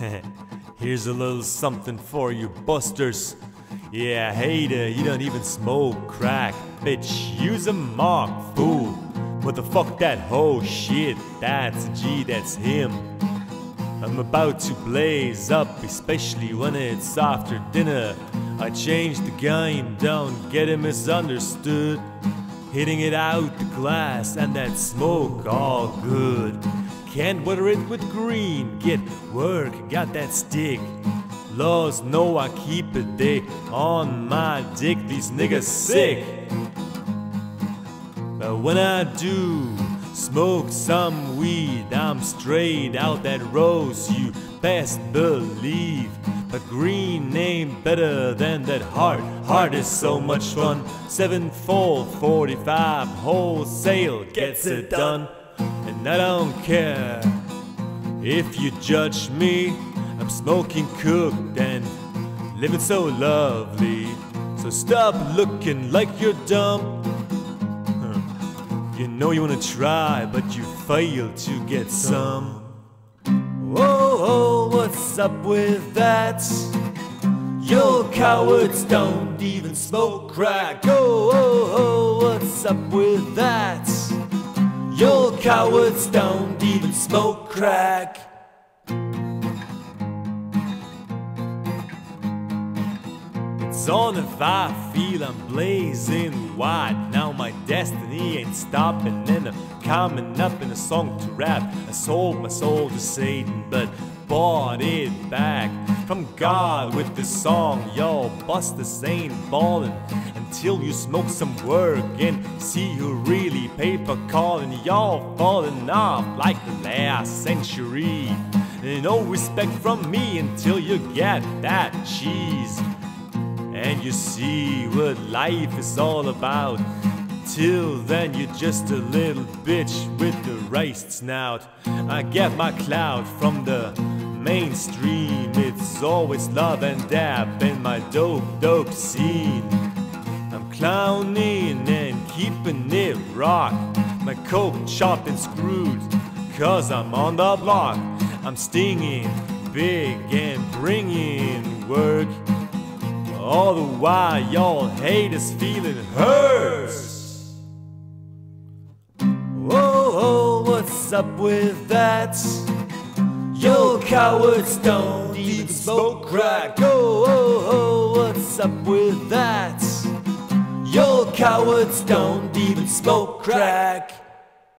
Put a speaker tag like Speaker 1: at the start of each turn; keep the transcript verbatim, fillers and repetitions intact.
Speaker 1: Here's a little something for you busters. Yeah, hater, you don't even smoke crack. Bitch, use a mark, fool. What the fuck that hoe shit? That's a G, that's him. I'm about to blaze up, especially when it's after dinner. I change the game, don't get it misunderstood. Hitting it out the glass and that smoke all good. Can't water it with green, get work, got that stick. Laws know I keep it, they on my dick, these niggas sick. But when I do smoke some weed, I'm straight out that rose, you best believe. But green ain't better than that heart. Heart is so much fun. seven four forty-five wholesale gets it done. And I don't care if you judge me. I'm smoking cooked and living so lovely. So stop looking like you're dumb. You know you wanna try, but you fail to get some. Whoa, whoa, what's up with that? Yo, cowards don't even smoke crack. Oh, oh, oh, what's up with that? Yo, cowards don't even smoke crack. It's on if I feel I'm blazing wide. Now my destiny ain't stopping, and I'm coming up in a song to rap. I sold my soul to Satan, but bought it back from God with this song. Y'all busters ain't ballin' until you smoke some work and see who really paper callin'. Y'all falling off like the last century. No respect from me until you get that cheese. And you see what life is all about. Till then you're just a little bitch with the raised snout. I get my clout from the mainstream. It's always love and dab in my dope, dope scene. I'm clowning and keeping it rock. My coke chopped and screwed, cause I'm on the block. I'm stinging big and bringing work. All the while y'all haters feeling hurt. Whoa, whoa, what's up with that? Yo, cowards don't even smoke crack. Oh, oh, oh, what's up with that? Yo, cowards don't even smoke crack.